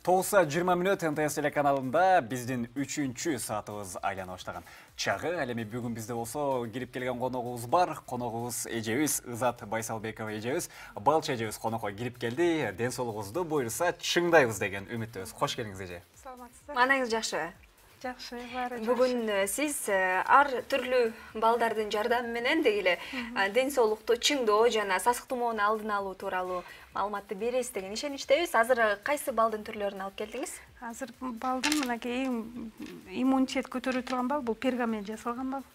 9'a 20 minut МТС телеканалында биздин 3-чү саатыбыз айлана баштаган. Чагы эми бүгүн бизде болсо кирип келген коногубуз бар. Коногубуз эжебиз Ызат Байсалбекова эжебиз, балчы эжебиз конокко кирип келди. Ден соолугуңузду буйруса чыңдайбыз деген үмүттөбүз. Кош келиңиз эже. Саламатсыздар. Манаңыз жакшыбы? Жакшы, баары жакшы. Бүгүн сиз ар түрлүү балдардын жардамы менен дегиле ден соолукту чыңдоо жана сасык тумоонун алдын алуу тууралуу маалыматты бересиз деген ишеничтебиз. Азыр кайсы балдын түрлөрүн алып келдиңиз? Азыр балдын мынакей иммунитет көтөрө турган бал, бул пергамен жасалган бал.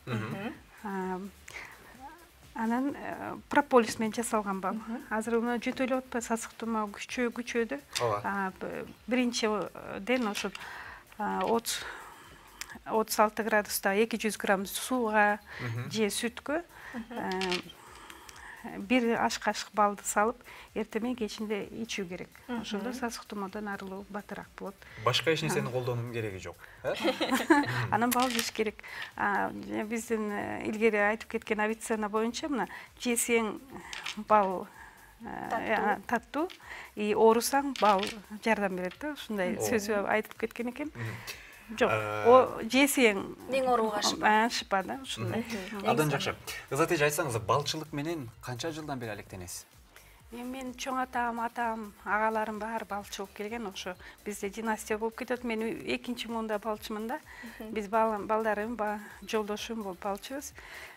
Анан прополис менен жасалган бал. Азыр уну жөтөлүп атпайбы, сасык тумоо күчөдү. Биринчиден ошо 36 градуста 200 грамм сууга же сүткө бир аш кашык балды салып, эртемен кечинде ичүү керек. Ошондо сасык тумоодон арылуу батыраак болот. Башка эч нерсени колдоонун кереги жок. Анан бал жеш керек. Биздин илгери айтып кеткен авицена боюнча мына жесең бал таттуу, оорусаң бал жардам берет да. Ушундай сөзү айтып кеткен экен. Жок, жесең Эң ооруга шипа да, ушундай. Абдан жакшы. Ызат эже, айтсаңыз, балчылык менен канча жылдан бери алектенесиз? Мен чоң атам, агаларым баары балчы болуп келген, ошо бизде династия болуп кетет. Мен экинчи муунда балчымын да. Биз балдарым, жолдошум болуп балчыбыз.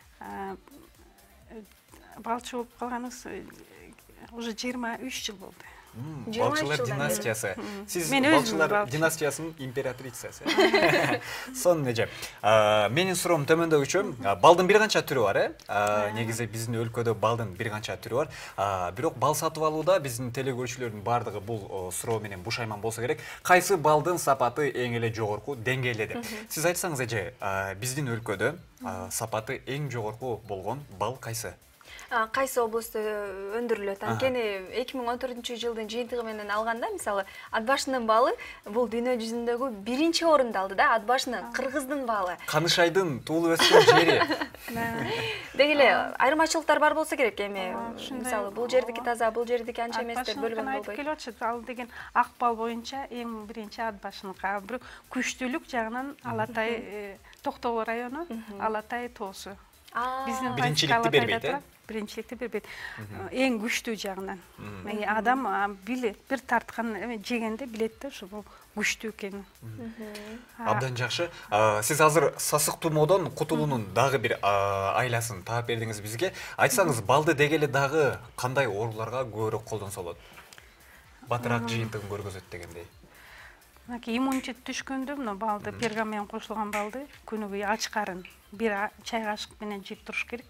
Балчы болуп калганыбыз уже 23 жыл болду. Балчылар династиясы. Сиз балчылар династиясынын императрицасы. Сонун эже. Менин суроом төмөндөгүчө, балдын бир канча түрү бар, негизи биздин өлкөдө балдын бир канча түрү бар. Бирок бал сатып алууда биздин телегөрүүчүлөрдүн бардыгы бул суроо менен бушайман болсо керек. Кайсы балдын сапаты эң эле жогорку деңгээлде деп. Сиз айтсаңыз эже, биздин өлкөдө сапаты эң жогорку болгон бал кайсы? Кайсы облусту өндүрүлөт? Анткени 2014-жылдын жыйынтыгы менен алганда, мисалы, Атбашынын балы бул дүйнө жүзүндөгү биринчи орунду алды да, Атбашынын, Кыргыздын балы. Канышайдын туулуп өскөн жери. Дегиле, айырмачылыктар бар болсо керек эми. Мисалы, бул жердики таза, бул жердики анча эмес деп бөлгөн болбойт. Айтып келип атышат, ал деген ак бал боюнча эң биринчи Атбашыныкы. Бирок күчтүүлүк жагынан Алатай Токтогул району, Алатай тоосу. Биринчиликти бербейт, биринчиликти бербейт. Эң күчтүү жагынан. Адам бир тарткан жегенде билет да, ошо бул күчтүү экенин. Абдан жакшы. Сиз азыр сасык тумоодон кутулуунун дагы бир айласын таап бердиңиз бизге. Айтсаңыз, балды дегеле дагы кандай ооруларга көбүрөөк колдонсо болот? Батыраак жыйынтыгын көргөзөт дегендей. Иммунитет түшкөндө мына балды, пергамен кошулган балды күнүгө ачкарын бир чай кашык менен жеп туруш керек.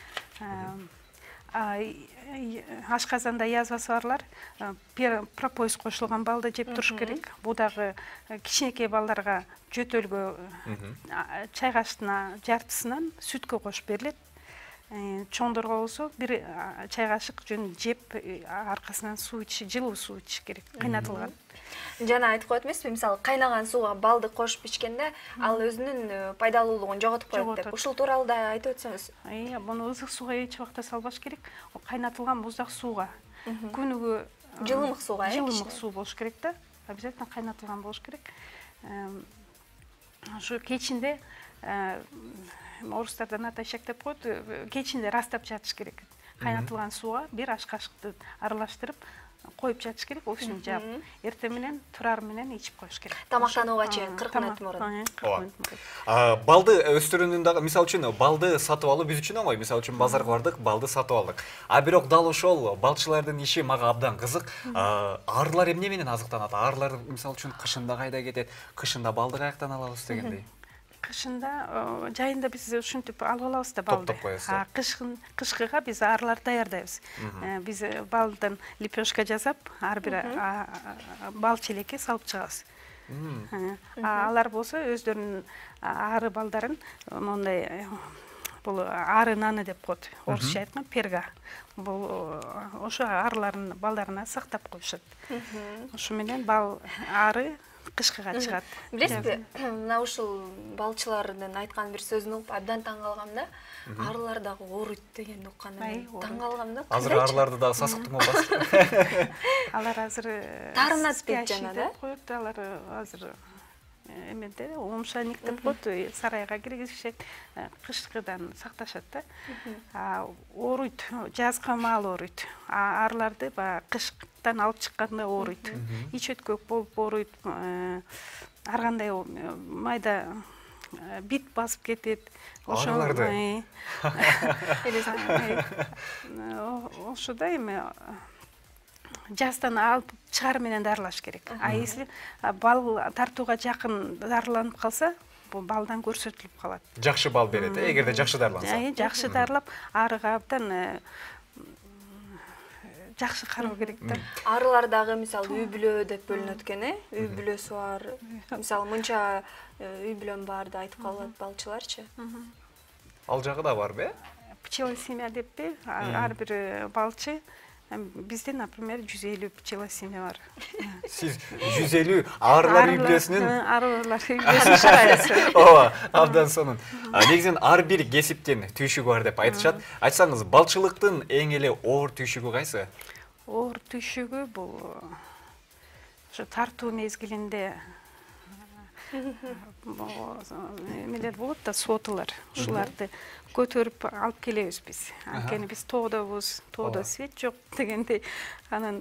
Ашказанда язвасы барлар пропоис кошулган балды жеп туруш керек. Бул дагы кичинекей балдарга жөтөлгө чай кашыктын жартысынан сүткө кошуп берилет. Чоңдорго болсо бир чай кашык жөн жеп аркасынан суу ичиш, жылуу суу ичиш керек, кыйнатылган. Жана айтып коет эмеспи, мисалы, кайнаган сууга балды кошуп ичкенде, ал өзүнүн пайдалуулугун жоготуп коет деп. Ушул тууралуу да айтып өтсөңүз. Буну ызык сууга эч убакта салбаш керек. Кайнатылган буздак сууга. Күнүгө жылымык сууга, жылымык суу болуш керек да. Обязательно кайнатылган болуш керек. Ошо кечинде орустардан атайшак деп коет, кечинде растап жатыш керек. Кайнатылган сууга бир аш кашыкты аралаштырып коюп жатыш керек, ошону жаап, эртең менен турар менен ичип коюш керек. Тамактанууга чейин 40 мүнөт мурун. Балды өстүрүүнүн дагы, мисалы үчүн, балды сатып алуу биз үчүн оңой. Мисалы үчүн базарга бардык, балды сатып алдык. Бирок дал ошол балчылардын иши мага абдан кызык. Арылар эмне менен азыктанат? Арылар мисалы үчүн кышында кайда кетет? Кышында балды каяктан алабыз дегендей. Кышында жайында биз ушинтип алып алабыз да балды. Кышкыга биз арыларды даярдайбыз. Биз балдан лепешка жасап, ар бир бал челекке салып чыгабыз. Алар болсо өздөрүнүн ары балдарын мондай бул ары наны деп коет. Орусча айткан перга. Бул ошо арылардын балдарына сактап коюшат. Ошо менен бал ары кышкыга чыгат. Билесизби, мына ушул балчылардын айткан бир сөзүн угуп абдан таң калгам да. Арылар дагы ооруйт дегенди укканда таң калгам да. Азыр арыларды дагы сасык тумоо басты. Алар азыр тарынат дейт жана да. Коет, алар азыр эменде омшаник деп коет, сарайга киргизишет, кышкыдан сакташат да. Ооруйт, жазга маал ооруйт. Арыларды баягы кышктан алып чыкканда ооруйт. Ич өткөк болуп ооруйт. Ар кандай майда бит басып кетет. Арыларды. Ошода эми жастан алып чыгар менен дарылаш керек. Если бал тартууга жакын дарыланып калса, бул балдан көрсөтүлүп калат. Жакшы бал берет, эгерде жакшы дарыланса. Жакшы дарылап, арыга абдан жакшы кароо керек да. Арылар дагы мисалы үй бүлө деп бөлүнөт экен, үй бүлөсү бар. Мисалы мынча үй бүлөм бар да айтып калат балчыларчы. Ал жагы да барбы? Пчела семья деппи, ар бир балчы. Бизде, например, 150 пчела семья бар. Сиз 150 арылар үй бүлөсүнүн арылар үй бүлөсүн чыгарасыз. Ооба, абдан сонун. Негизинен ар бир кесиптин түйшүгү бар деп айтышат. Айтсаңыз, балчылыктын эң эле оор түйшүгү кайсы? Оор түйшүгү бул ошо тартуу мезгилинде эмелер болот да, сотулар. Ушуларды көтөрүп алып келебиз биз. Анткени биз тоодобуз, тоодо свет жок дегендей, анан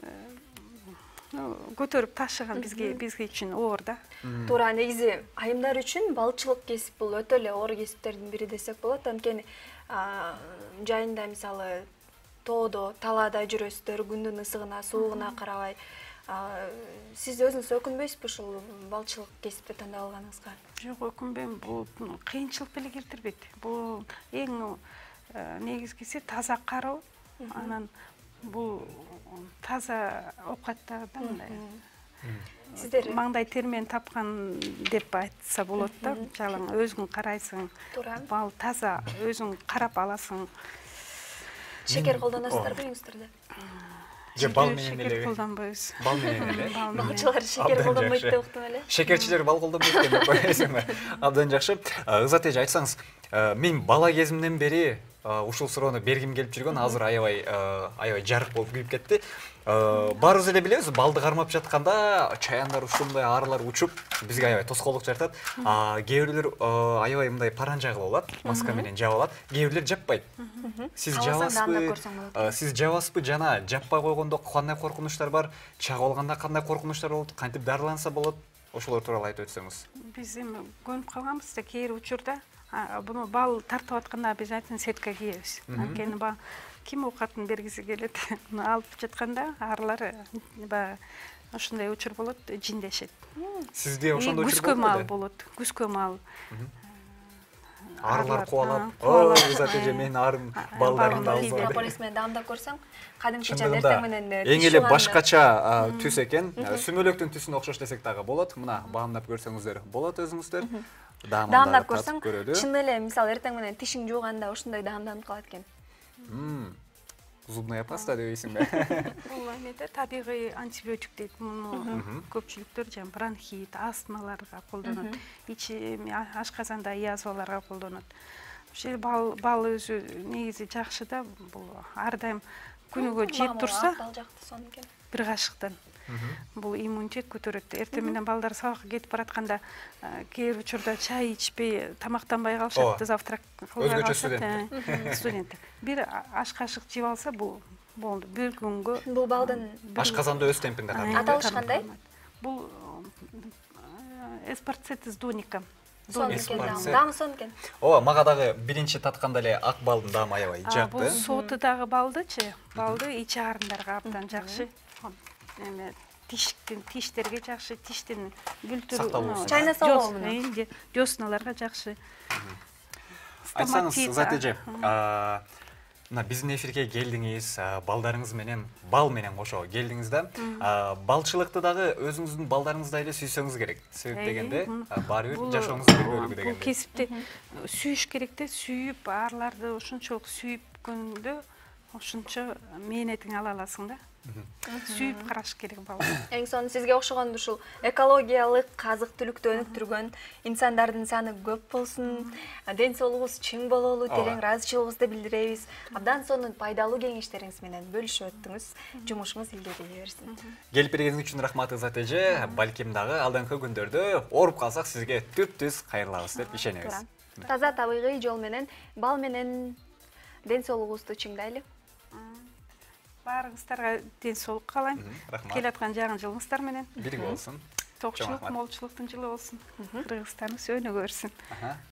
көтөрүп ташыган бизге үчүн оор да. Туура, негизи айымдар үчүн балчылык кесип бул өтө эле оор кесиптердин бири десек болот. Анткени жайында мисалы тоодо, талаада жүрөсүздөр, күндүн ысыгына, суугуна карабай. Сиз өзүңүз өкүнбөйсүзбү ушул балчылык кесипти тандап алганыңызга? Жок, өкүнбөйм. Бул кыйынчылык деле келтирбейт. Бул эң негизгиси таза кароо. Анан бул таза оокаттардан сиздер маңдай термен тапкан деп айтса болот да. Жалаң өзүң карайсың. Бал таза, өзүң карап аласың. Шекер колдоносуздарбы үйүңүздөрдө? Бал менен эле колдонбойбуз. Бал менен эле. Балчылар шекер колдонбойт деп уктум эле. Шекерчилер бал колдонбойт деп коесуңбу? Абдан жакшы. Ызат эже, айтсаңыз, мен бала кезимден бери ушул суроону бергим келип жүргөн, азыр аябай жарык болуп күйүп кетти. Баарыбыз эле билебиз, балды кармап жатканда чаяндар ушундай арылар учуп, бизге аябай тоскоолдук жаратат. Кээ бирлер аябай мындай паранжа кылып алат, маска менен жаап алат. Кээ бирлер жаппайт. Сиз жабасызбы? Сиз жабасызбы? Жана жаппай койгондо кандай коркунучтар бар? Чагып алганда кандай коркунучтар болот? Кантип дарыланса болот? Ошолор тууралуу айтып өтсөңүз. Биз эми көнүп калганбыз да, кээ бир учурда буну бал тартып атканда обязательно сетка кийебиз. Анткени ким оокатын бергиси келет, алып жатканда арылар баягы ошондой учур болот, жиндешет. Сизде ошондой учур күзгө маал болот, күзгө маал. Арылар кубалап, Ызат эже, мен арым балдарымды алып барып. Полис менен даамдап көрсөң, кадимкиче эртең менен эң эле башкача түс экен. Сүмөлөктүн түсүнө окшош десек дагы болот. Мына баамдап көрсөңүздөр болот өзүңүздөр. Даамдап көрсөң, чын эле мисалы эртең менен тишиң жууганда ошондой даамданып калат экен. Зубная паста дебейсиңби? Бул эмеде табигый антибиотик дейт. Муну көпчүлүктөр жана бронхит, астмаларга колдонот. Ичи ашказанда язваларга колдонот. Ошол бал өзү негизи жакшы да, бул ар дайым күнүгө жеп турса, бал жакты сонун экен. Бир кашыктан. Бул иммунитет көтөрөт. Эртең менен балдар сабакка кетип баратканда, кээ бир учурда чай ичпей, тамактанбай калышат, завтрак кылбай калышат. Студенттер. Бир аш кашык жеп алса, бул болду. Бир күнгө. Бул балдын ашказанда өз темпинде калат. Аталыш кандай? Бул эспарцетис дуника. Даамы сонун экен. Ооба, мага дагы биринчи татканда эле ак балдын даамы аябай жакты. Бул соты дагы балдычы, балды ич арындарга абдан жакшы. Эме тиштерге жакшы, тиштин бүлтүрү, чайнаса болобу? Дёсналарга жакшы. Айтсаңыз, Ызат эже, мына биздин эфирге келдиңиз, балдарыңыз менен, бал менен кошо келдиңиз да. Балчылыкты дагы өзүңүздүн балдарыңыздай эле сүйсөңүз керек. Себеп дегенде, баары бир жашооңуздун бир бөлүгү дегенде. Бул кесипти сүйүш керек да, сүйүп, арларды ошончолук сүйүп көндө ошончо мээнетиңди ала аласың да. сүйүп караш керек балды. Эң сонун сизге окшогон ушул экологиялык азык түлүктү өнүктүргөн инсандардын саны көп болсун, ден соолугубуз чың бололу, терең ыраазычылыгыбызды билдиребиз. Абдан сонун пайдалуу кеңештериңиз менен бөлүшүп өттүңүз. Жумушуңуз илгерилей берсин. Келип бергениңиз үчүн рахмат Ызат эже. Балким дагы алдыңкы күндөрдө ооруп калсак сизге түп-түз кайрылабыз деп ишенебиз. Таза табигый жол менен бал менен ден соолугубузду чыңдайлы. Баарыңыздарга ден соолук каалайм. Келаткан жаңы жылыңыздар менен бирге болсун. Токчулук, молчулуктун жылы болсун. Кыргызстаныбыз өнүгө берсин.